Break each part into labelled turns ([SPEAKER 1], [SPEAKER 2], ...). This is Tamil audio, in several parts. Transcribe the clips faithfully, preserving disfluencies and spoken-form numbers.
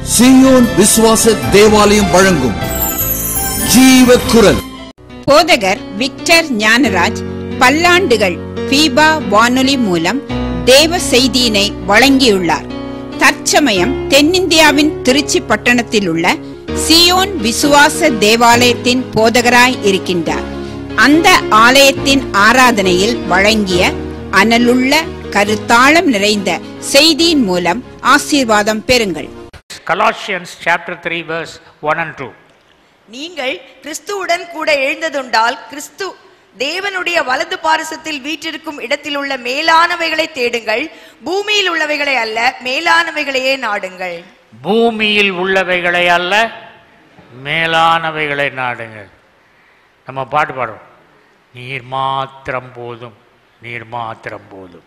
[SPEAKER 1] சீயோன் விசுவாச தேவாலயம் வழங்கும் ஜீவ குரல்.
[SPEAKER 2] போதகர் விக்டர் ஞானராஜ் பல்லாண்டுகள் பீபா வானொலி மூலம் தேவ செய்தியினை வழங்கியுள்ளார். தற்சமயம் தென்னிந்தியாவின் திருச்சி பட்டணத்தில் உள்ள சீயோன் விசுவாச தேவாலயத்தின் போதகராய் இருக்கின்றார். அந்த ஆலயத்தின் ஆராதனையில் வழங்கிய அனலுள்ள கருத்தாளம் நிறைந்த செய்தியின் மூலம் ஆசீர்வாதம் பெறுங்கள்.
[SPEAKER 3] Colossians chapter three verse one and two.
[SPEAKER 4] நீங்கள் கிறிஸ்துவுடன் கூட எழுந்ததுண்டால் கிறிஸ்து தேவனுடைய வலது பாரிசத்தில் வீற்றிருக்கும் இடத்தில் உள்ள மேலானவைகளை தேடுங்கள், பூமியில் உள்ளவைகளை அல்ல மேலானவைகளையே நாடுங்கள்.
[SPEAKER 3] பூமியில் உள்ளவைகளை அல்ல மேலானவைகளை நாடுங்கள். நம்ம பாட்டு பாடுறோம், நீர் மாத்திரம் போதும், நீர் மாத்திரம் போதும்.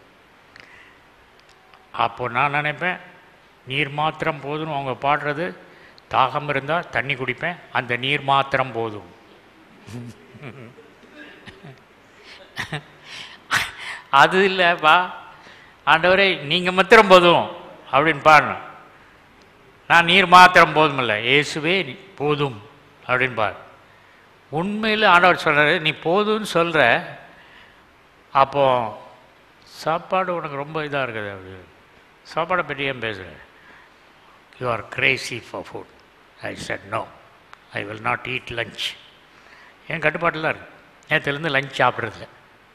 [SPEAKER 3] அப்போ நான் நினைப்பேன், நீர் மாத்திரம் போதும் அவங்க பாடுறது, தாகம் இருந்தால் தண்ணி குடிப்பேன், அந்த நீர் மாத்திரம் போதும். அது இல்லைப்பா, ஆண்டவரே நீங்கள் மாத்திரம் போதும் அப்படின்னு பாடணும். நான் நீர் மாத்திரம் போதும் இல்லை, இயேசுவே போதும் அப்படின்னு பாடு. உண்மையில் ஆண்டவர் சொல்கிறாரு, நீ போதும்னு சொல்கிற, அப்போ சாப்பாடு உனக்கு ரொம்ப இதாக இருக்குது. அப்படி சாப்பாடை பற்றி ஏன் பேசுகிறேன்? You are crazy for food. I said no, I will not eat lunch. என் கட்டுப்பாட்டில் இருக்கு, நேற்றுலேருந்து லஞ்ச் சாப்பிட்றதில்ல.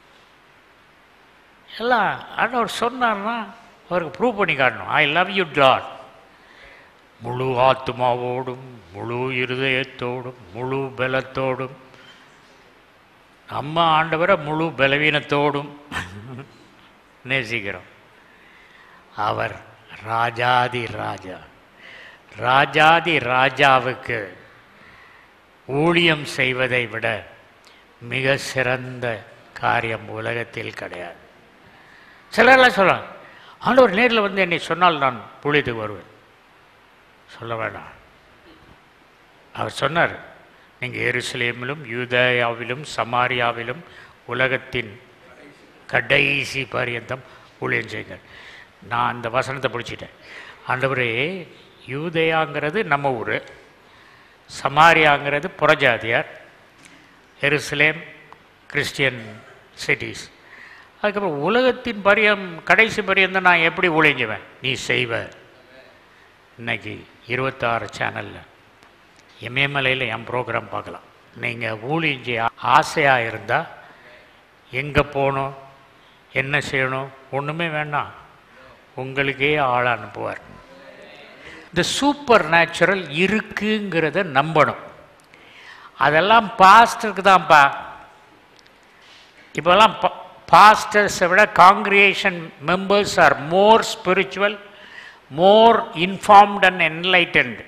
[SPEAKER 3] எல்லாம் ஆண்டவர் சொன்னார்னா அவருக்கு ப்ரூவ் பண்ணி காட்டணும். I love you God. முழு ஆத்மாவோடும் முழு இருதயத்தோடும் முழு பலத்தோடும், நம்ம ஆண்டவரை முழு பலவீனத்தோடும் நேசிக்கிறோம். அவர் ராஜாதி ராஜா. ராஜாதி ராஜாவுக்கு ஊழியம் செய்வதை விட மிக சிறந்த காரியம் உலகத்தில் கிடையாது. சிலரெல்லாம் சொல்கிறாங்க, ஆண்டவர் நேரில் வந்து என்னை சொன்னால் நான் ஊழியத்துக்கு வருவேன். சொல்ல வேண்டாம். அவர் சொன்னார், நீங்கள் எருசலேமிலும் யூதேயாவிலும் சமாரியாவிலும் உலகத்தின் கடைசி பரியந்தம் ஊழியம் செய்யுங்கள். நான் அந்த வசனத்தை பிடிச்சிட்டேன். ஆண்டவரே, யூதேயாங்கிறது நம்ம ஊர், சமாரியாங்கிறது புறஜாதியார், எருசலேம் கிறிஸ்டியன் சிட்டிஸ். அதுக்கப்புறம் உலகத்தின் பரியம் கடைசி பரியந்தம் நான் எப்படி ஊழியஞ்சுவேன்? நீ செய்வ. இன்னைக்கு இருபத்தாறு சேனலில் எம்ஏமலையில் என் ப்ரோக்ராம் பார்க்கலாம். நீங்கள் ஊழியஞ்சி ஆசையாக இருந்தால் எங்கே போகணும், என்ன செய்யணும், ஒன்றுமே வேண்டாம், உங்களுக்கே ஆளை அனுப்புவார். இந்த சூப்பர் நேச்சுரல் இருக்குங்கிறத நம்பணும். அதெல்லாம் பாஸ்டருக்கு தான்ப்பா. இப்போல்லாம் பாஸ்டர்ஸை விட congregation members are more spiritual, more informed and enlightened.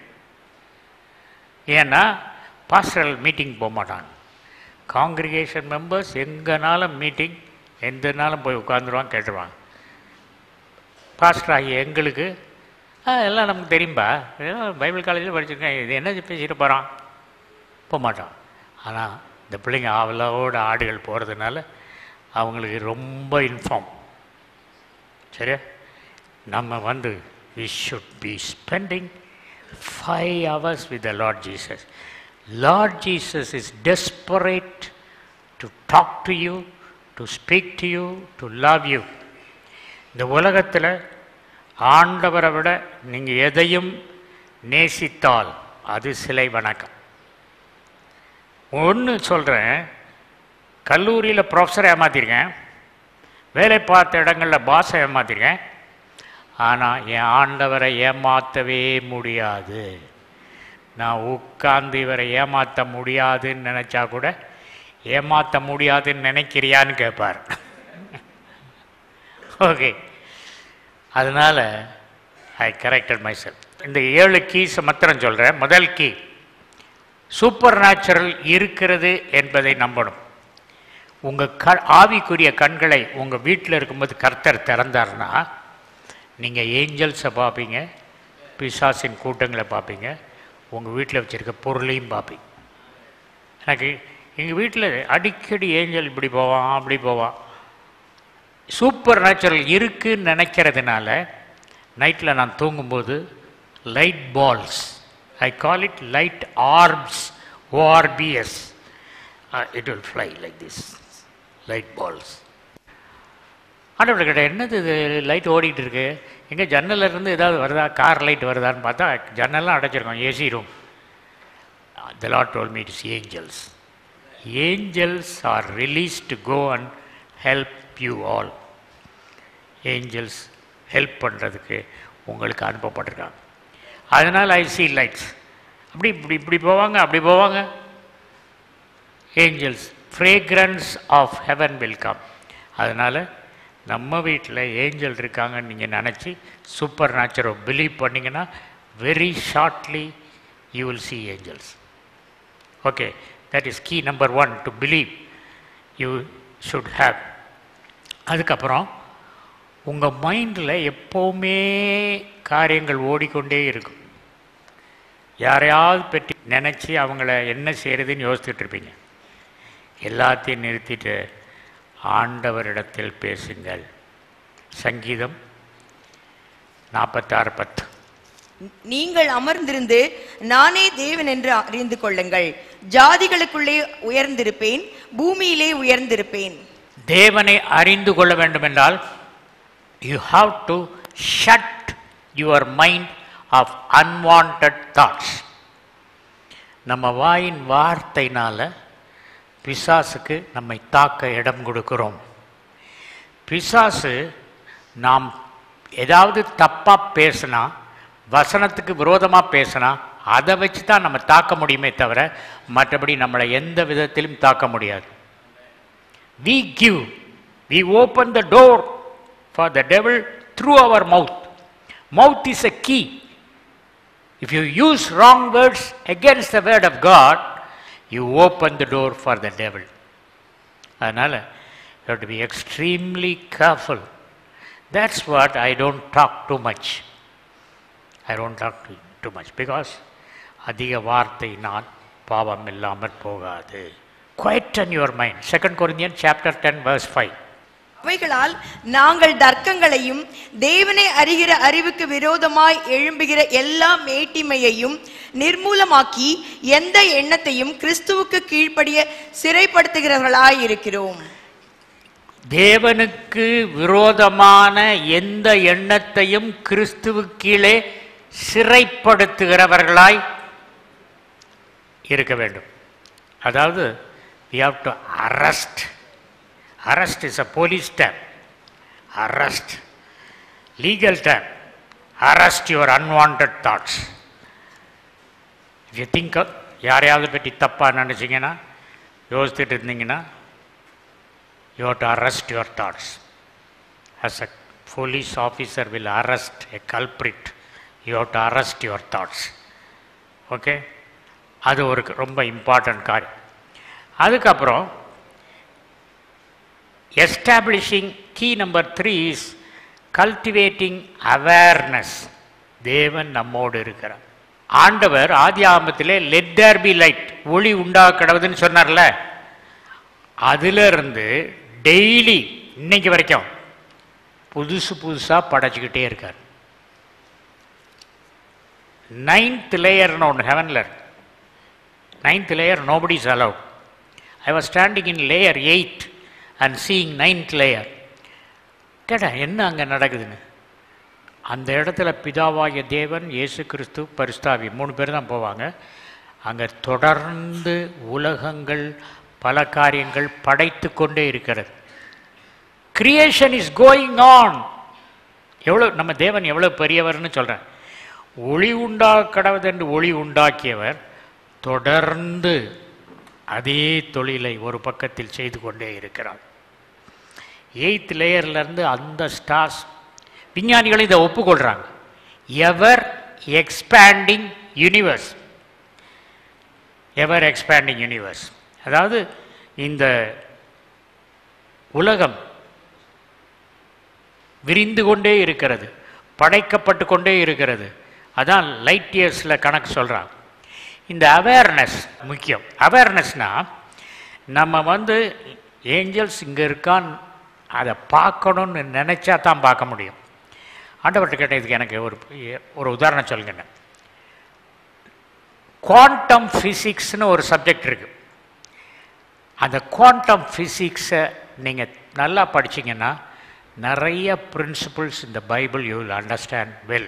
[SPEAKER 3] ஏன்னா பாஸ்டரல் மீட்டிங் போக மாட்டாங்க. காங்கிரிகேஷன் மெம்பர்ஸ் எங்கேனாலும் மீட்டிங், எந்த நாளும் போய் உட்காந்துருவாங்க, கேட்டுருவாங்க. பாஸ்டர் ஆகிய எங்களுக்கு எல்லாம் நமக்கு தெரியும்பா, பைபிள் காலேஜில் படிச்சிருக்கேன், இது என்ன பேசிட்டு போகிறான், போக மாட்டான். ஆனால் இந்த பிள்ளைங்க அவளோட ஆடுகள் போகிறதுனால அவங்களுக்கு ரொம்ப இன்ஃபார்ம். சரியா? நம்ம வந்து we should be spending five hours with the Lord Jesus. Lord Jesus is desperate to talk to you, to speak to you, to love you. இந்த உலகத்தில் ஆண்டவரை விட நீங்கள் எதையும் நேசித்தால் அது சிலை வணக்கம். ஒன்று சொல்கிறேன், கல்லூரியில் ப்ரொஃபஸரை ஏமாற்றிருக்கேன், வேலை பார்த்த இடங்களில் பாஸை ஏமாற்றிருக்கேன், ஆனால் என் ஆண்டவரை ஏமாற்றவே முடியாது. நான் உட்கார்ந்து இவரை ஏமாற்ற முடியாதுன்னு நினச்சா கூட, ஏமாற்ற முடியாதுன்னு நினைக்கிறியான்னு கேட்பார். ஓகே, அதனால் ஐ கரெக்டட் மை செல்ஃப். இந்த ஏழு கீஸை மாத்திரம் சொல்கிறேன். முதல் கீ, சூப்பர் நேச்சுரல் இருக்கிறது என்பதை நம்பணும். உங்கள் க ஆவிக்குரிய கண்களை உங்கள் வீட்டில் இருக்கும்போது கர்த்தர் திறந்தார்னா நீங்கள் ஏஞ்சல்ஸை பார்ப்பீங்க, பிசாசின் கூட்டங்களை பார்ப்பீங்க, உங்கள் வீட்டில் வச்சுருக்க பொருளையும் பார்ப்பீங்க. எனக்கு எங்கள் வீட்டில் அடிக்கடி ஏஞ்சல் இப்படி போவான் அப்படி போவான். சூப்பர் நேச்சுரல் இருக்குன்னு நினைக்கிறதுனால நைட்டில் நான் தூங்கும்போது light balls. I call it light orbs, O R B S. Uh, it will fly like this, light balls. ஆண்டவர் கிட்ட என்னது இது லைட் ஓடிட்டு இருக்கு, எங்கே ஜன்னலில் இருந்து ஏதாவது வருதா, கார் லைட் வருதான்னு பார்த்தா ஜன்னல்லாம் அடைச்சிருக்கோம், AC room. The Lord told me to see angels. Angels are released to go and help you all. Angels help பண்ணுறதுக்கு உங்களுக்கு அனுப்பப்பட்டிருக்காங்க. அதனால் ஐ see lights. அப்படி இப்படி இப்படி போவாங்க, அப்படி போவாங்க. Angels fragrance of heaven will come. அதனால் நம்ம வீட்டில் ஏஞ்சல் இருக்காங்கன்னு நீங்கள் நினச்சி சூப்பர் நேச்சுரல் பிலீவ் பண்ணிங்கன்னா very shortly you will see angels. Okay, that is key number one to believe you should have. அதுக்கப்புறம் உங்கள் மைண்டில் எப்போவுமே காரியங்கள் ஓடிக்கொண்டே இருக்கும். யாரையாவது பற்றி நினச்சி அவங்கள என்ன செய்கிறதுன்னு யோசிச்சுட்டு இருப்பீங்க. எல்லாத்தையும் நிறுத்திட்டு ஆண்டவரிடத்தில் பேசுங்கள். சங்கீதம் நாற்பத்தாறு பத்து.
[SPEAKER 4] நீங்கள் அமர்ந்திருந்து நானே தேவன் என்று அறிந்து கொள்ளுங்கள். ஜாதிகளுக்குள்ளே உயர்ந்திருப்பேன், பூமியிலே உயர்ந்திருப்பேன்.
[SPEAKER 3] தேவனை அறிந்து கொள்ள வேண்டும் என்றால் you have to shut your mind of unwanted thoughts. நம்ம வாயின் வார்த்தையினால பிசாசுக்கு நம்மை தாக்க இடம் கொடுக்கிறோம். பிசாசு நாம் ஏதாவது தப்பாக பேசினா, வசனத்துக்கு விரோதமாக பேசினா அதை வச்சு தான் நம்ம தாக்க முடியுமே தவிர மற்றபடி நம்மளை எந்த விதத்திலும் தாக்க முடியாது. We give, we open the door for the devil through our mouth. Mouth is a key. If you use wrong words against the word of God, you open the door for the devil. அதனால் you have to be extremely careful. That's what I don't talk too much. I don't talk too much because அதிக வார்த்தையினால் பாவம் இல்லாமல் போகாது. Quieten your mind. Second Corinthians chapter ten verse five.
[SPEAKER 4] அவைகளால் நாங்கள் தர்க்கங்களையும் தேவனை அறிகிற அறிவுக்கு விரோதமாய் எழும்புகிற எல்லா மேட்டிமையையும் நிர்மூலமாக்கி எந்த எண்ணத்தையும் கிறிஸ்துவுக்கு கீழ்ப்படிய சிறைப்படுத்துகிறவர்களாய் இருக்கிறோம்.
[SPEAKER 3] தேவனுக்கு விரோதமான எந்த எண்ணத்தையும் கிறிஸ்துவுக்கு கீழே சிறைப்படுத்துகிறவர்களாய் இருக்க வேண்டும். அதாவது we have to arrest. Arrest is a police term. Arrest. Legal term. Arrest your unwanted thoughts. If you think of யாரையாவது பற்றி தப்பாக நினச்சிங்கன்னா, யோசித்துட்டு இருந்தீங்கன்னா, you have to arrest your thoughts. As a police officer will arrest a culprit, you have to arrest your thoughts. Okay? அது ஒரு ரொம்ப இம்பார்ட்டன்ட் காரியம். அதுக்கப்புறம் establishing key number three is cultivating awareness. தேவன் நம்மோடு இருக்கிறார். ஆண்டவர் ஆதி ஆகமத்திலே லெட் தேர் பி லைட், ஒளி உண்டாக கடவுதுன்னு சொன்னார்ல, அதிலிருந்து டெய்லி இன்னைக்கு வரைக்கும் புதுசு புதுசாக படைச்சிக்கிட்டே இருக்கார். நைன்த் லேயர்னு ஒன்று ஹெவனில் இருக்கு. Ninth layer nobody is allowed. I was standing in layer eight and seeing ninth layer. கேட்டா என்ன அங்கே நடக்குதுன்னு. அந்த இடத்துல பிதாவாகிய தேவன், இயேசு கிறிஸ்து, பரிசுத்தாவி மூணு பேர் தான் போவாங்க. அங்கே தொடர்ந்து உலகங்கள் பல காரியங்கள் படைத்து கொண்டே இருக்கிறது. Creation is going on. எவ்வளோ நம்ம தேவன் எவ்வளோ பெரியவர்னு சொல்கிறேன். ஒளி உண்டாக கடவுதென்று ஒளி உண்டாக்கியவர் தொடர்ந்து அதே தொழிலை ஒரு பக்கத்தில் செய்து கொண்டே இருக்கிறார். எயித் லேயர்லேருந்து அந்த ஸ்டார்ஸ், விஞ்ஞானிகளும் இதை ஒப்புக்கொள்கிறாங்க. Ever expanding universe, ever expanding universe. அதாவது இந்த உலகம் விரிந்து கொண்டே இருக்கிறது, படைக்கப்பட்டு கொண்டே இருக்கிறது. அதான் லைட் இயர்ஸில் கணக்கு சொல்கிறாங்க. இந்த அவேர்னஸ் முக்கியம். அவேர்னஸ்னால் நம்ம வந்து ஏஞ்சல்ஸ் இங்கே இருக்கான்னு அதை பார்க்கணுன்னு நினச்சா தான் பார்க்க முடியும். ஆண்டவர்கிட்ட கேட்டதுக்கு எனக்கு ஒரு ஒரு உதாரணம் சொல்லுங்க. குவாண்டம் ஃபிசிக்ஸ்னு ஒரு சப்ஜெக்ட் இருக்குது. அந்த குவாண்டம் ஃபிசிக்ஸை நீங்கள் நல்லா படிச்சிங்கன்னா நிறைய பிரின்சிபிள்ஸ் இந்த Bible you will understand well.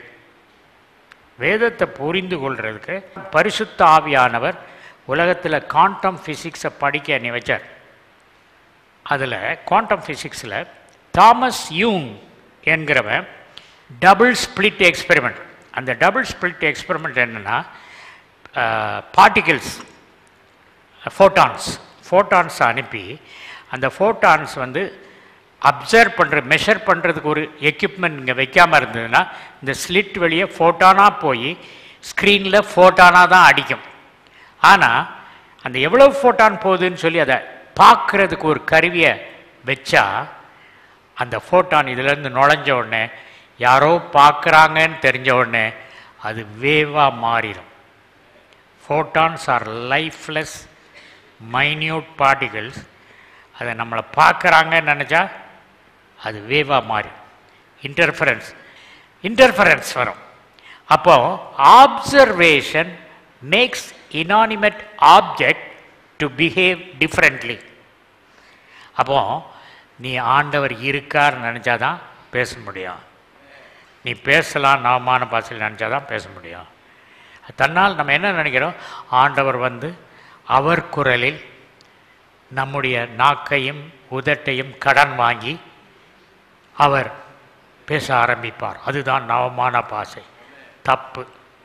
[SPEAKER 3] வேதத்தை புரிந்து கொள்றதுக்கு பரிசுத்த ஆவியானவர் உலகத்தில் குவாண்டம் ஃபிசிக்ஸை படிக்க என்னை வச்சார். அதில் குவாண்டம் ஃபிசிக்ஸில் தாமஸ் யூங் என்கிறவன் டபுள் ஸ்பிளிட் எக்ஸ்பெரிமெண்ட், அந்த டபுள் ஸ்பிளிட் எக்ஸ்பெரிமெண்ட் என்னென்னா பார்ட்டிகிள்ஸ் ஃபோட்டான்ஸ் ஃபோட்டான்ஸ் அனுப்பி அந்த ஃபோட்டான்ஸ் வந்து அப்சர்வ் பண்ணுற மெஷர் பண்ணுறதுக்கு ஒரு எக்யூப்மெண்ட் இங்கே வைக்காமல் இருந்ததுன்னா இந்த ஸ்லிட் வெளியே ஃபோட்டானாக போய் ஸ்க்ரீனில் ஃபோட்டானாக தான் அடிக்கும். ஆனால் அந்த எவ்வளோ ஃபோட்டான் போகுதுன்னு சொல்லி அதை பார்க்குறதுக்கு ஒரு கருவியை வச்சா அந்த ஃபோட்டான் இதிலேருந்து நுழைஞ்ச உடனே யாரோ பார்க்குறாங்கன்னு தெரிஞ்ச உடனே அது வேவாக மாறிடும். Photons are lifeless minute particles. அதை நம்மளை பார்க்குறாங்கன்னு நினச்சா அது வேவாக மாறிடும். இன்டர்ஃபரன்ஸ் இன்டர்ஃபரன்ஸ் வரும். அப்போது observation makes inanimate object to behave differently. அப்போது நீ ஆண்டவர் இருக்கார்னு நினச்சா தான் பேச முடியும். நீ பேசலாம் நவமான பாசையில் நினச்சா தான் பேச முடியும். தன்னால் நம்ம என்ன நினைக்கிறோம், ஆண்டவர் வந்து அவர் குரலில் நம்முடைய நாக்கையும் உதட்டையும் கடன் வாங்கி அவர் பேச ஆரம்பிப்பார். அதுதான் நவமான பாசை. தப்பு.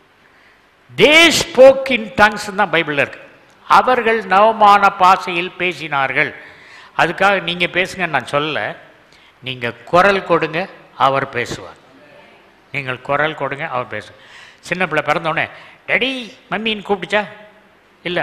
[SPEAKER 3] தே ஸ்போக் இன் டங்ஸ் தான் பைபிளில் இருக்கு. அவர்கள் நவமான பாசையில் பேசினார்கள். அதுக்காக நீங்கள் பேசுங்க நான் சொல்ல. நீங்கள் குரல் கொடுங்க, அவர் பேசுவார். நீங்கள் குரல் கொடுங்க, அவர் பேசுவார். சின்ன பிள்ளை பிறந்தோடனே டேடி மம்மின்னு கூப்பிடுச்சா? இல்லை.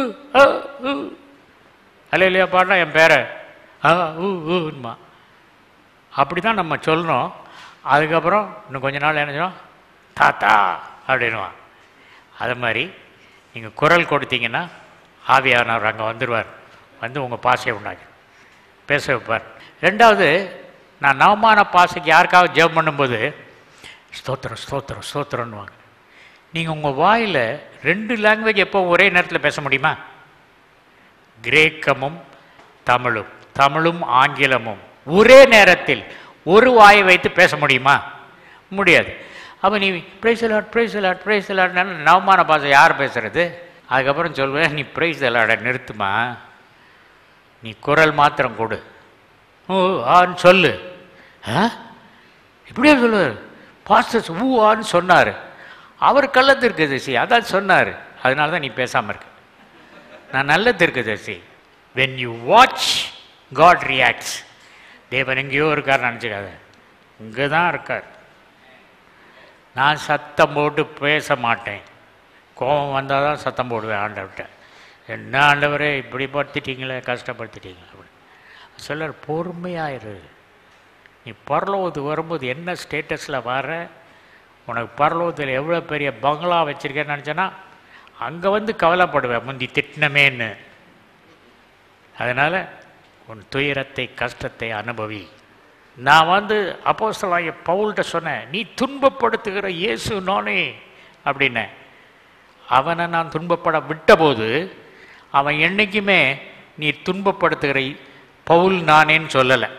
[SPEAKER 3] அல்ல இல்லையா பாடினா என் பேரை ஆ ஊ ஊன்மா அப்படி தான் நம்ம சொல்லணும். அதுக்கப்புறம் இன்னும் கொஞ்ச நாள் என்ன செய்வோம், தாத்தா அப்படின்வான். அது மாதிரி நீங்கள் குரல் கொடுத்தீங்கன்னா ஆவியானவர் அங்கே வந்துடுவார். வந்து உங்கள் பாசையை உண்டாக்கி பேச வைப்பார். ரெண்டாவது, நான் நவமான பாசைக்கு யாருக்காவது ஜெபம் பண்ணும்போது ஸ்தோத்திரம் ஸ்தோத்திரம் ஸ்தோத்திரம்னுவாங்க. நீங்கள் உங்கள் வாயில் ரெண்டு லாங்குவேஜ் எப்போ ஒரே நேரத்தில் பேச முடியுமா? கிரேக்கமும் தமிழும் தமிழும் ஆங்கிலமும் ஒரே நேரத்தில் ஒரு வாயை வைத்து பேச முடியுமா? முடியாது. அப்போ நீ praise a lot praise a lot praise அலாட்னா நவமான பாஷை யார் பேசுறது? அதுக்கப்புறம் சொல்வேன், நீ பிரைஸ் அலாட நிறுத்துமா, நீ குரல் மாத்திரம் கொடு. ஓ ஆன்னு சொல்லு. ஆ இப்படியே சொல்லுவார். பாஸ்டர்ஸ் ஊ ஆன்னு சொன்னார். அவர் கள்ள தீர்க்கதரிசி அதான் சொன்னார். அதனால தான் நீ பேசாமல் இருக்க. நான் நல்ல தீர்க்கதரிசி. When you watch God reacts. தேவன் எங்கேயோ இருக்கார் நினச்சிக்காத, இங்கே தான் இருக்கார். நான் சத்தம் போட்டு பேச மாட்டேன். கோபம் வந்தால் தான் சத்தம் போடுவேன் ஆண்டவர்கிட்ட. என்ன ஆண்டவரே இப்படி படுத்திட்டீங்களே, கஷ்டப்படுத்திட்டீங்களே அப்படி சிலர். பொறுமையாயிரு. நீ பரலோகத்துக்கு வரும்போது என்ன ஸ்டேட்டஸில் வர, உனக்கு பரலோகத்தில் எவ்வளோ பெரிய பங்களா வச்சுருக்கேன்னு நினச்சேன்னா அங்கே வந்து கவலைப்படுவேன் முந்தி திட்டினமேன்னு. அதனால் உன் துயரத்தை கஷ்டத்தை அனுபவி. நான் வந்து அப்போஸ்தலனாகிய பவுல்கிட்ட சொன்னேன், நீ துன்பப்படுத்துகிற இயேசு நானே அப்படின்னேன். அவனை நான் துன்பப்பட விட்டபோது அவன் என்றைக்குமே நீ துன்பப்படுத்துகிற பவுல் நானேன்னு சொல்லலை.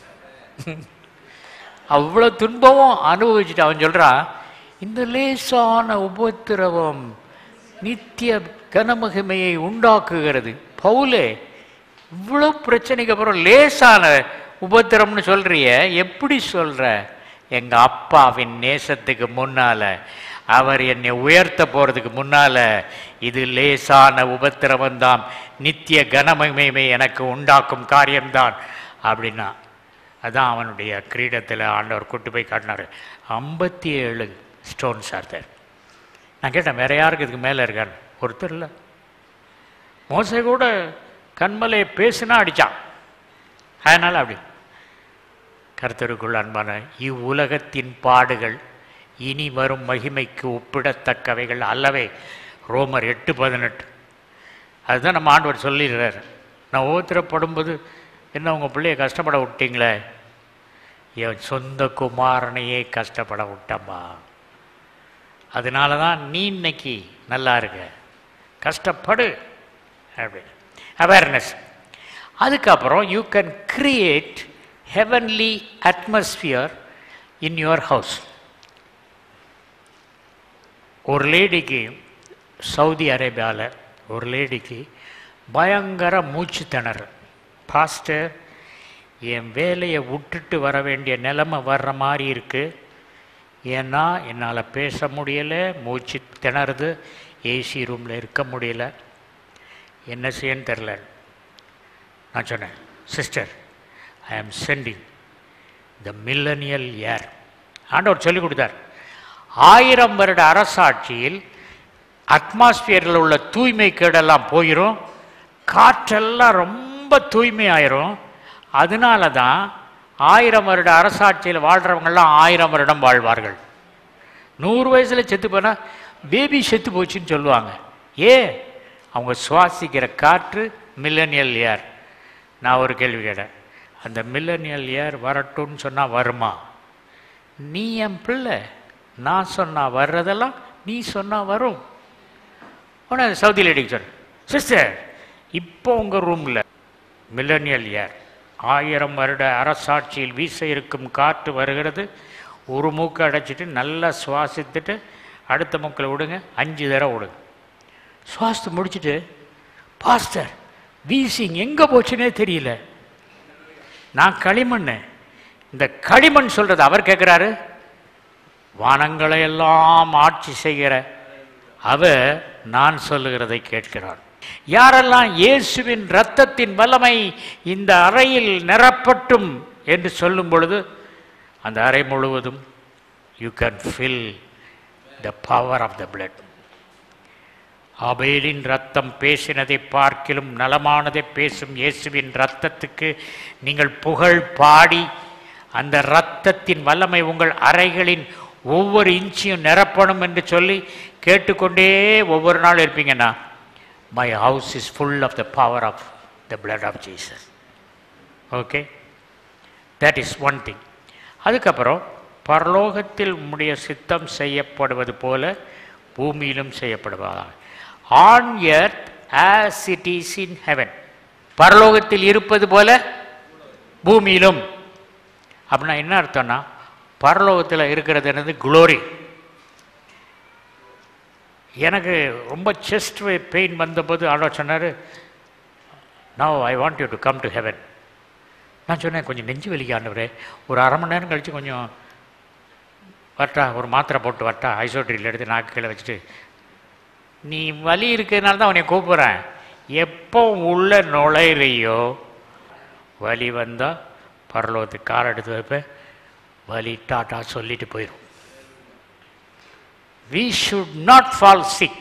[SPEAKER 3] அவ்வளோ துன்பமும் அனுபவிச்சுட்டு அவன் சொல்கிறான், இந்த லேசான உபத்திரவம் நித்திய கனமகிமையை உண்டாக்குகிறது. பவுலே, இவ்வளோ பிரச்சனைக்கு அப்புறம் லேசான உபத்திரம்னு சொல்கிறிய, எப்படி சொல்கிற? எங்கள் அப்பாவின் நேசத்துக்கு முன்னால், அவர் என்னை உயர்த்த போகிறதுக்கு முன்னால் இது லேசான உபத்திரவம்தான், நித்திய கனமகிமை எனக்கு உண்டாக்கும் காரியம்தான் அப்படின்னா. அதான் அவனுடைய கிரீடத்தில் ஆண்டவர் கூட்டு போய் காட்டினார். ஐம்பத்தி ஏழு ஸ்டோன்ஸ் ஆர் தேர். நான் கேட்டேன், வேற யாருக்கு இதுக்கு மேலே இருக்கான்னு. ஒருத்தர் இல்லை. மோசே கூட கண்மலையை பேசுனா அடித்தான். அதனால் அப்படி. கர்த்தருக்குள் அன்பான, இவ்வுலகத்தின் பாடுகள் இனி வரும் மகிமைக்கு ஒப்பிடத்தக்கவைகள் அல்லவே. ரோமர் எட்டு பதினெட்டு. அதுதான் நம்ம ஆண்டவர் சொல்லிடுறாரு. நான் ஒவ்வொருத்தரப்படும்போது, என்ன உங்கள் பிள்ளைய கஷ்டப்பட விட்டீங்களே, என் சொந்த குமாரனையே கஷ்டப்பட விட்டம்மா. அதனால தான் நீ இன்னைக்கு நல்லா இருக்க. கஷ்டப்படு அப்படி அவேர்னஸ். அதுக்கப்புறம் you can create heavenly atmosphere in your house. ஒரு லேடிக்கு சவுதி அரேபியாவில் ஒரு லேடிக்கு பயங்கர மூச்சு திணறு. பாஸ்டர், என் வேலையை விட்டுட்டு வர வேண்டிய நிலைமை வர்ற மாதிரி இருக்குது. ஏன்னா என்னால் பேச முடியலை, மூச்சு திணறுது, ஏசி ரூமில் இருக்க முடியல, என்ன செய்யன்னு தெரில. நான் சொன்னேன், சிஸ்டர், ஐ ஆம் சென்டிங் த மில்லனியல் ஏர். ஆண்டவர் சொல்லிக் கொடுத்தார். ஆயிரம் வருட அரசாட்சியில் அட்மாஸ்பியரில் உள்ள தூய்மை கேடெல்லாம் போயிடும், காற்றெல்லாம் ரொம்ப தூய்மை ஆயிரும். அதனால தான் ஆயிரம் வருட அரசாட்சியில் வாழ்கிறவங்கெல்லாம் ஆயிரம் வருடம் வாழ்வார்கள். நூறு வயசில் செத்து போனால் பேபி செத்து போச்சுன்னு சொல்லுவாங்க. ஏ, அவங்க சுவாசிக்கிற காற்று மில்லனியல் ஏர். நான் ஒரு கேள்வி கேட்டேன், அந்த மில்லனியல் ஏர் வரட்டும்னு சொன்னால் வருமா? நீ என் பிள்ளை, நான் சொன்னால் வர்றதெல்லாம் நீ சொன்னால் வரும். உடனே சவுதி லேடிக்கு சொன்னேன், சிஸ்டர், இப்போ உங்கள் ரூமில் மில்லனியல் ஏர், ஆயிரம் வருட அரசாட்சியில் வீச இருக்கும் காற்று வருகிறது. ஒரு மூக்கை அடைச்சிட்டு நல்லா சுவாசித்துட்டு அடுத்த மூக்கில் விடுங்க, அஞ்சு தடவை விடுங்க. சுவாசத்தை முடிச்சுட்டு, பாஸ்டர், வீசிங் எங்கே போச்சுன்னே தெரியல. நான் களிமண். இந்த களிமண் சொல்கிறது அவர் கேட்குறாரு. வானங்களை எல்லாம் ஆட்சி செய்கிற அவர் நான் சொல்லுகிறதை கேட்கிறார். யாரெல்லாம் இயேசுவின் இரத்தத்தின் வல்லமை இந்த அறையில் நிரப்பட்டும் என்று சொல்லும் பொழுது அந்த அறை முழுவதும் you can fill the power of the blood. ஆபேலின் ரத்தம் பேசினதை பார்க்கிலும் நலமானதை பேசும் இயேசுவின் இரத்தத்துக்கு நீங்கள் புகழ் பாடி அந்த இரத்தத்தின் வல்லமை உங்கள் அறைகளின் ஒவ்வொரு இன்ச்சியும் நிரப்பணும் என்று சொல்லி கேட்டுக்கொண்டே ஒவ்வொரு நாள் இருப்பீங்கன்னா, my house is full of the power of the blood of Jesus. Okay, that is one thing. அதுக்கப்புறம் பரலோகத்தில் உம்முடைய சித்தம் செய்யப்படுவது போல பூமியிலும் செய்யப்படுவதாக. On earth as it is in heaven. பரலோகத்தில் இருப்பது போல பூமியிலும். அப்படின்னா என்ன அர்த்தம்னா, பரலோகத்தில் இருக்கிறது என்னது? குளோரி. எனக்கு ரொம்ப செஸ்ட் பெயின் வந்தபோது ஆண்டவர் சொன்னார், now I want you to come to heaven. நான் சொன்னேன், கொஞ்சம் நெஞ்சு வலிக்க ஆண்டவரே, ஒரு அரை மணி நேரம் கழித்து கொஞ்சம் வரட்டா, ஒரு மாத்திரை போட்டு வரட்டா, ஐசோட்ரியில் எடுத்து நாக்கு கீழே வச்சுட்டு. நீ வலி இருக்கிறதுனால தான் அவனை கூப்பிட்றேன். எப்போ உள்ள நுழையிறையோ வலி வந்தால் பரலோகத்துக்கு கார் எடுத்து வைப்பேன், வலி டாட்டா சொல்லிட்டு போயிடும். We should not fall sick.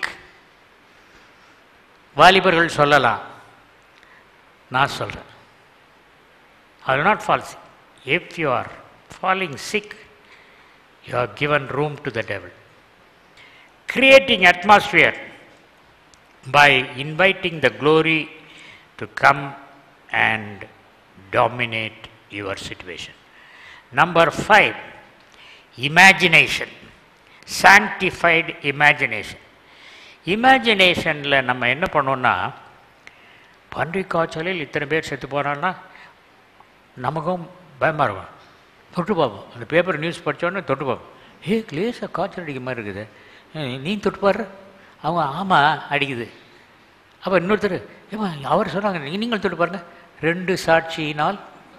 [SPEAKER 3] வாலிபர்கள் சொல்லலாம், நான் சொல்கிறேன், I will not fall sick. If you are falling sick, you are given room to the devil. Creating atmosphere by inviting the glory to come and dominate your situation. Number five, imagination. Sanctified imagination. இமேஜினேஷனில் நம்ம என்ன பண்ணோன்னா, பன்றி காய்ச்சலில் இத்தனை பேர் செத்து போகிறான்னா நமக்கும் பயமாக இருக்கும். தொட்டு பார்ப்போம், அந்த பேப்பர் நியூஸ் படித்தோடனே தொட்டு பார்ப்போம். ஏ, லேசாக காய்ச்சல் அடிக்க மாதிரி இருக்குது, நீ தொட்டு பாரு. அவங்க ஆமாம் அடிக்குது. அப்போ இன்னொருத்தர், ஏமா அவர் சொன்னாங்க, நீங்கள் தொட்டு பாருங்க. ரெண்டு சாட்சியினால்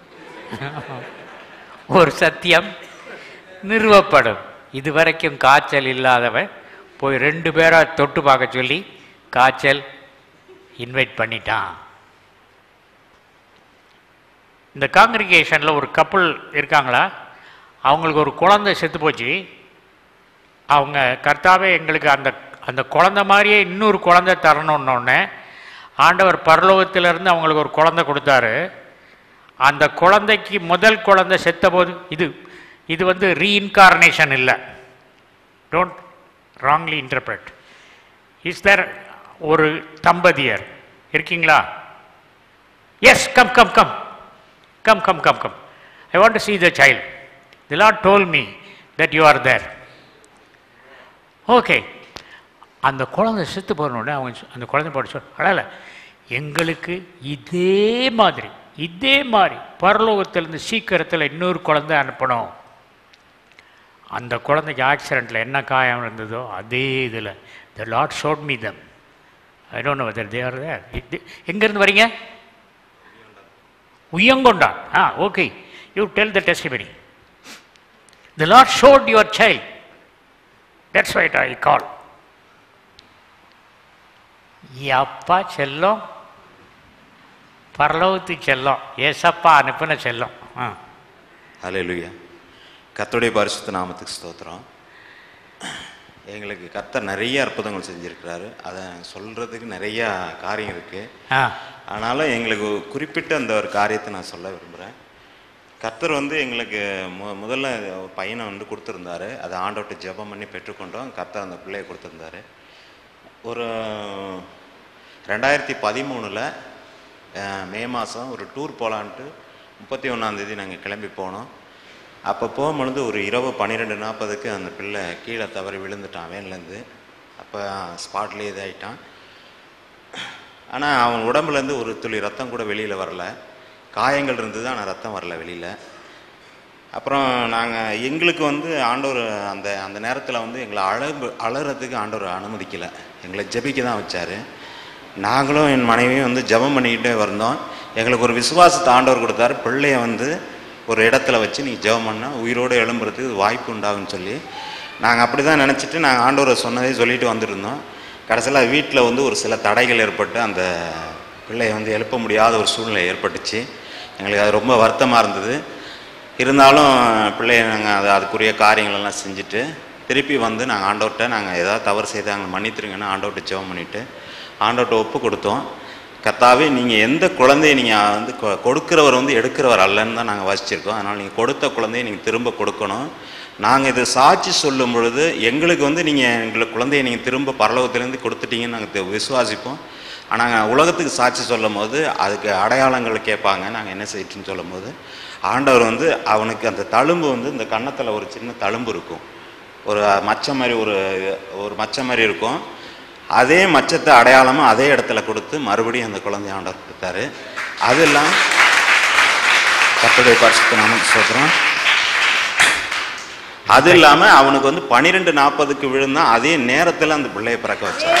[SPEAKER 3] ஒரு சத்தியம் நிறுவப்படும். இது வரைக்கும் காய்ச்சல் இல்லாதவன் போய் ரெண்டு பேரை தொட்டு பார்க்க சொல்லி காய்ச்சல் இன்வைட் பண்ணிட்டான். இந்த காங்கிரிகேஷனில் ஒரு கப்புள் இருக்காங்களா, அவங்களுக்கு ஒரு குழந்தை செத்து போச்சு. அவங்க கர்த்தாவே எங்களுக்கு அந்த அந்த குழந்தை மாதிரியே இன்னொரு குழந்தை தரணுன்னொன்னே ஆண்டவர் பரலோகத்திலிருந்து அவங்களுக்கு ஒரு குழந்தை கொடுத்தாரு. அந்த குழந்தைக்கு முதல் குழந்தை செத்த போது, இது இது வந்து ரீஇன்கார்னேஷன் இல்லை, don't wrongly interpret. Is there ஒரு தம்பதியர் இருக்கீங்களா? Yes, come come come come come come come I want to see the child. The Lord told me that you are there. Okay. அந்த குழந்தை செத்து போனோடனே அவங்க அந்த குழந்தை போட்டு சொல் அழல, எங்களுக்கு இதே மாதிரி இதே மாதிரி பரலோகத்திலேருந்து சீக்கிரத்தில் இன்னொரு குழந்தை அனுப்பணும். அந்த குழந்தைக்கு ஆக்சிடெண்ட்டில் என்ன காயம் இருந்ததோ அதே இதில் the Lord showed me them. I don't know whether they are there. எங்கேருந்து வரீங்க? Uyyakonda. Ah, okay. You tell the testimony. The Lord showed your child. That's why I call. அப்பா செல்லம், பரலோகத்து செல்லம், ஏசப்பா அனுப்பின செல்லம். ஆ,
[SPEAKER 5] ஹல்லேலூயா. கர்த்தருடைய பரிசுத்த நாமத்துக்கு ஸ்தோத்திரம். எங்களுக்கு கர்த்தர் நிறைய அற்புதங்கள் செஞ்சுருக்கிறாரு. அதை சொல்கிறதுக்கு நிறையா காரியம் இருக்குது. ஆனாலும் எங்களுக்கு குறிப்பிட்ட அந்த ஒரு காரியத்தை நான் சொல்ல விரும்புகிறேன். கர்த்தர் வந்து எங்களுக்கு மு முதல்ல பையனை வந்து கொடுத்துருந்தாரு. அதை ஆண்டவர்கிட்ட ஜெபம் பண்ணி பெற்றுக்கொண்டோம். கர்த்தர் அந்த பிள்ளையை கொடுத்துருந்தாரு. ஒரு ரெண்டாயிரத்தி பதிமூணில் மே மாதம் ஒரு டூர் போகலான்ட்டு முப்பத்தி ஒன்றாந்தேதி நாங்கள் கிளம்பி போனோம். அப்போ போகும்பொழுது ஒரு இரவு பன்னிரெண்டு நாற்பதுக்கு அந்த பிள்ளை கீழே தவறி விழுந்துட்டான் வேன்லேருந்து. அப்போ ஸ்பாட்லேயே இதாகிட்டான். ஆனால் அவன் உடம்புலேருந்து ஒரு துளி ரத்தம் கூட வெளியில் வரல. காயங்கள் இருந்தது, ஆனால் ரத்தம் வரல வெளியில். அப்புறம் நாங்கள் எங்களுக்கு வந்து ஆண்டவர் அந்த அந்த நேரத்தில் வந்து எங்களை அழ அழகிறதுக்கு ஆண்டவர் அனுமதிக்கலை. எங்களை ஜெபிக்க தான் வச்சார். நாங்களும் என் மனைவியும் வந்து ஜெபம் பண்ணிக்கிட்டே வந்தோம். எங்களுக்கு ஒரு விசுவாசத்தை ஆண்டவர் கொடுத்தாரு. பிள்ளைய வந்து ஒரு இடத்துல வச்சு நீ ஜெபம் பண்ணால் உயிரோடு எழும்புறதுக்கு வாய்ப்பு உண்டாகுன்னு சொல்லி நாங்கள் அப்படி தான் நினச்சிட்டு நாங்கள் ஆண்டவரை சொன்னதே சொல்லிட்டு வந்துருந்தோம். கடைசியில் வீட்டில் வந்து ஒரு சில தடைகள் ஏற்பட்டு அந்த பிள்ளையை வந்து எழுப்ப முடியாத ஒரு சூழ்நிலை ஏற்பட்டுச்சு. எங்களுக்கு அது ரொம்ப வருத்தமாக இருந்தது. இருந்தாலும் பிள்ளைய நாங்கள் அது அதுக்குரிய காரியங்களெல்லாம் செஞ்சுட்டு திருப்பி வந்து நாங்கள் ஆண்டவர்கிட்ட நாங்கள் ஏதாவது தவறு செய்தாங்க மன்னித்துருங்கன்னு ஆண்டவர்கிட்ட ஜெபம் பண்ணிவிட்டு ஆண்டவர்கிட்ட ஒப்பு கொடுத்தோம். கர்த்தாவே, நீங்கள் எந்த குழந்தையை நீங்கள் வந்து கொடுக்குறவர் வந்து எடுக்கிறவர் அல்லன்னு தான் நாங்கள் வாசிச்சிருக்கோம். அதனால் நீங்கள் கொடுத்த குழந்தையை நீங்கள் திரும்ப கொடுக்கணும். நாங்கள் இதை சாட்சி சொல்லும் பொழுது எங்களுக்கு வந்து நீங்கள் எங்களுக்கு குழந்தையை நீங்கள் திரும்ப பரலோகத்திலேருந்து கொடுத்துட்டீங்கன்னு நாங்கள் விசுவாசிப்போம். ஆனால் நாங்கள் உலகத்துக்கு சாட்சி சொல்லும் போது அதுக்கு அடையாளங்கள் கேட்பாங்க. நாங்கள் என்ன செய்யட்டுன்னு சொல்லும் போது ஆண்டவர் வந்து அவனுக்கு அந்த தழும்பு வந்து இந்த கன்னத்தில் ஒரு சின்ன தழும்பு இருக்கும், ஒரு மச்சம் மாதிரி ஒரு ஒரு மச்சம் மாதிரி இருக்கும். அதே மச்சத்தை அடையாளமாக அதே இடத்துல கொடுத்து மறுபடியும் அந்த குழந்தைய ஆண்டவர் கொடுத்தாரு. அது இல்லாமல் கர்த்தருடைய பரிசுத்த நாமத்துக்கு ஸ்தோத்திரம். அது இல்லாமல் அவனுக்கு வந்து பன்னிரெண்டு நாற்பதுக்கு விழுந்தான். அதே நேரத்தில் அந்த பிள்ளையை பிறக்க வச்சார்.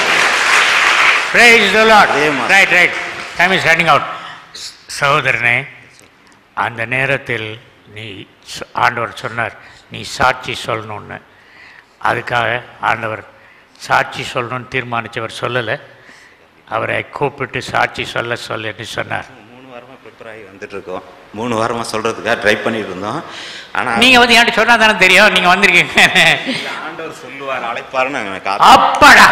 [SPEAKER 3] சகோதரனே, அந்த நேரத்தில் நீ ஆண்டவர் சொன்னார் நீ சாட்சி சொல்லணும்னு. அதுக்காக ஆண்டவர் சாட்சி சொல்லணும்னு தீர்மானித்தவர் சொல்லலை, அவரை கூப்பிட்டு சாட்சி சொல்ல சொல்லுன்னு சொன்னார்.
[SPEAKER 5] மூணு வாரமாக ப்ரிப்பேர் ஆகி வந்துட்டு இருக்கோம். மூணு வாரமாக சொல்கிறதுக்காக ட்ரை பண்ணிட்டு இருந்தோம். ஆனால்
[SPEAKER 3] நீங்கள் வந்து என்கிட்ட சொன்னால் தானே தெரியும் நீங்கள் வந்திருக்கீங்க.
[SPEAKER 5] ஆண்டவர் சொல்லுவார், அழைப்பாருன்னு
[SPEAKER 3] அப்படா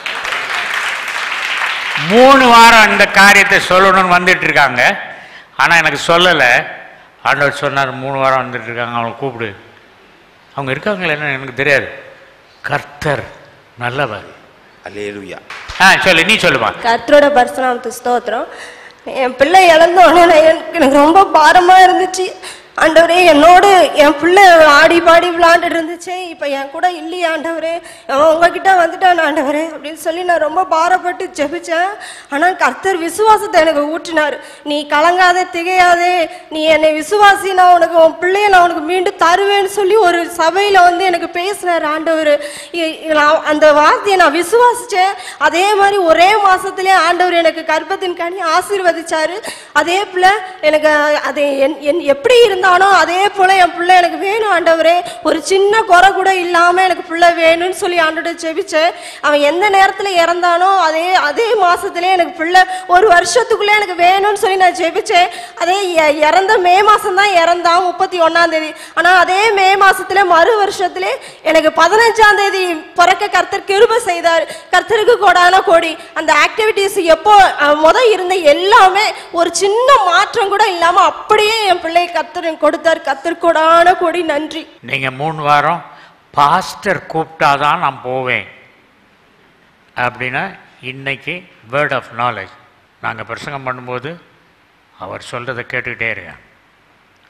[SPEAKER 3] மூணு வாரம் இந்த காரியத்தை சொல்லணும்னு வந்துட்டு இருக்காங்க. ஆனால் எனக்கு சொல்லலை. ஆண்டவர் சொன்னார் மூணு வாரம் வந்துட்டு இருக்காங்க, அவங்களை கூப்பிடு. அவங்க இருக்காங்களே என்ன எனக்கு தெரியாது. கர்த்தர் நல்லவர்.
[SPEAKER 5] அல்லேலூயா.
[SPEAKER 3] ஆ சொல்லு, நீ சொல்லுமா.
[SPEAKER 6] கர்த்தரோட பரிசுநாமத்துக்கு ஸ்தோத்திரம். என் பிள்ளை இழந்த உடனே எனக்கு ரொம்ப பாரமா இருந்துச்சு. ஆண்டவரே, என்னோடு என் பிள்ளை ஆடி பாடி விளையாண்டுட்டு இருந்துச்சு, இப்போ என் கூட இல்லையே ஆண்டவரே, அவன் உங்ககிட்ட வந்துட்டான் ஆண்டவரே அப்படின்னு சொல்லி நான் ரொம்ப பாரப்பட்டு ஜெபிச்சேன். ஆனால் கர்த்தர் விசுவாசத்தை எனக்கு ஊற்றினார். நீ கலங்காதே, திகையாதே, நீ என்னை விசுவாசி, நான் உனக்கு உன் பிள்ளைய நான் உனக்கு மீண்டும் தருவேன்னு சொல்லி ஒரு சபையில் வந்து எனக்கு பேசினார் ஆண்டவர். நான் அந்த வார்த்தையை நான் விசுவாசித்தேன். அதே மாதிரி ஒரே மாதத்துலேயே ஆண்டவர் எனக்கு கர்ப்பத்தின் கனி ஆசீர்வதிச்சார். அதே போல் எனக்கு அது என் எப்படி இருந்தால் அதே போல என் பிள்ளை எனக்கு வேணும் ஆண்டவரே, ஒரு சின்ன குறை கூட இல்லாம எனக்கு பிள்ளை வேணும்னு சொல்லி ஆண்டவரை ஜெபிச்சேன். அவன் எந்த நேரத்துல இறந்தானோ அதே அதே மாசத்துல எனக்கு பிள்ளை ஒரு வருஷத்துக்குள்ள எனக்கு வேணும்னு சொல்லி நான் ஜெபிச்சேன். அதே இறந்த மே மாசம் தான் இறந்தான், முப்பத்தி ஒன்னாம் தேதி. ஆனா அதே மே மாசத்துல மறு வருஷத்துல எனக்கு பதினஞ்சாம் தேதி பிறக்க கர்த்தர் கிருபை செய்தார். கர்த்தருக்கு கோடான கோடி. அந்த ஆக்டிவிட்டிஸ் எப்போ முத இருந்த எல்லாமே ஒரு சின்ன மாற்றம் கூட இல்லாம அப்படியே என் பிள்ளை கர்த்தர் கொடுத்தார். கர்த்தருக்கோடான கோடி நன்றி.
[SPEAKER 3] நீங்க மூணு வாரம் பாஸ்டர் கூப்பிட்டாதான் நான் போவேன் அப்படின்னா இன்னைக்கு வேர்ட் ஆஃப் நாலேஜ் நாங்கள் பிரசங்கம் பண்ணும்போது அவர் சொல்கிறத கேட்டுக்கிட்டே இருக்கேன்.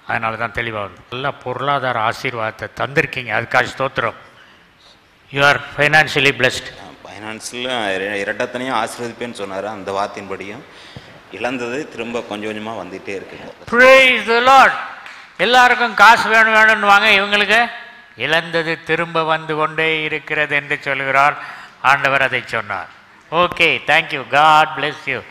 [SPEAKER 3] அதனால தான் தெளிவாக வந்து நல்ல பொருளாதார ஆசீர்வாதத்தை தந்திருக்கீங்க, அதுக்காக ஸ்தோத்திரம். You are financially blessed.
[SPEAKER 5] ஃபைனான்ஸில் இரட்டத்தனையும் ஆசீர்வதிப்பேன்னு சொன்னார். அந்த வார்த்தையின்படியும் இழந்தது திரும்ப கொஞ்சம் கொஞ்சமாக வந்துகிட்டே இருக்குங்க.
[SPEAKER 3] Praise the Lord. எல்லாருக்கும் காசு வேணும் வேணும்னு வாங்க, இவங்களுக்கு இழந்தது திரும்ப வந்து கொண்டே இருக்கிறது என்று சொல்கிறார் ஆண்டவர். அதை சொன்னார். Okay, thank you. God bless you.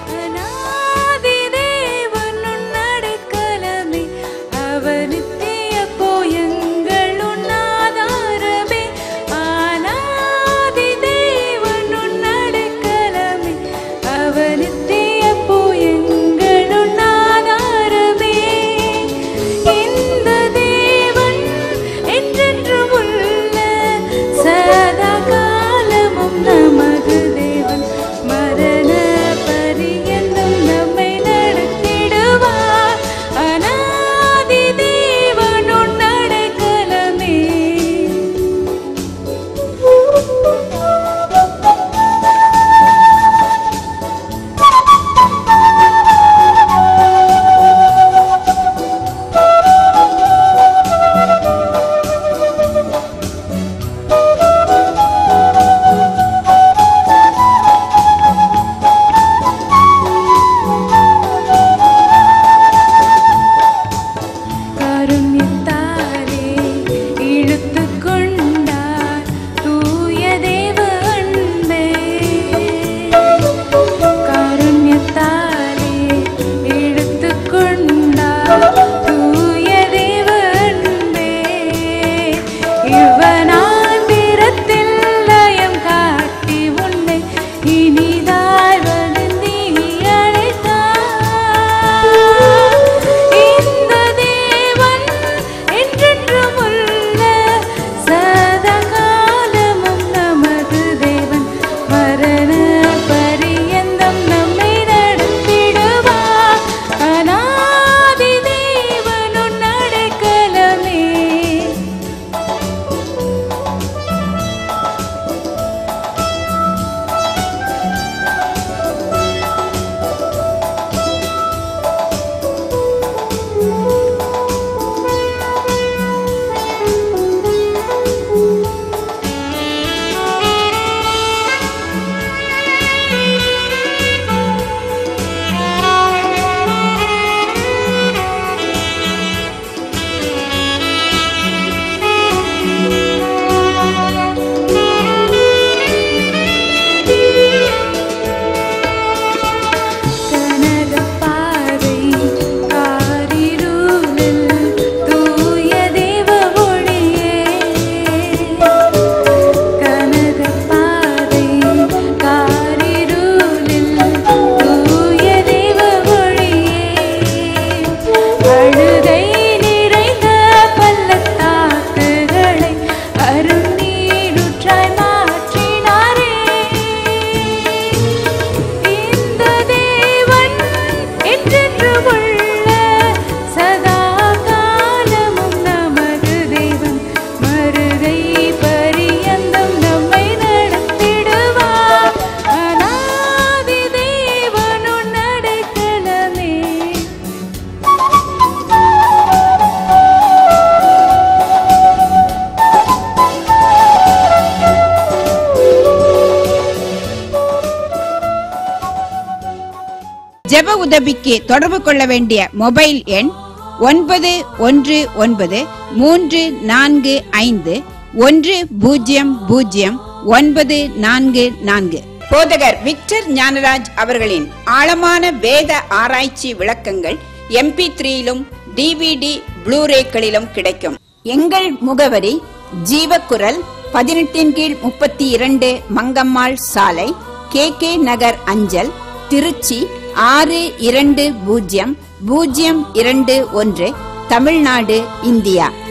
[SPEAKER 2] ஜெப உதவிக்கு தொடர்பு கொள்ள வேண்டிய மொபைல் எண் ஒன்பது ஒன்று ஒன்பது மூன்று நான்கு ஐந்து ஒன்று பூஜ்ஜியம் பூஜ்ஜியம் ஒன்பது நான்கு நான்கு. போதகர் விக்டர் ஞானராஜ் அவர்களின் ஆழமான வேத ஆராய்ச்சி விளக்கங்கள் எம்பி த்ரீயிலும் டிவிடி ப்ளூரேக்களிலும் கிடைக்கும். எங்கள் முகவரி ஜீவக்குரல், பதினெட்டின் கீழ் முப்பத்தி இரண்டு மங்கம்மாள் சாலை, கே கே நகர் அஞ்சல், திருச்சி ஆறு இரண்டு பூஜ்ஜியம் பூஜ்ஜியம் இரண்டு ஒன்று, தமிழ்நாடு, இந்தியா.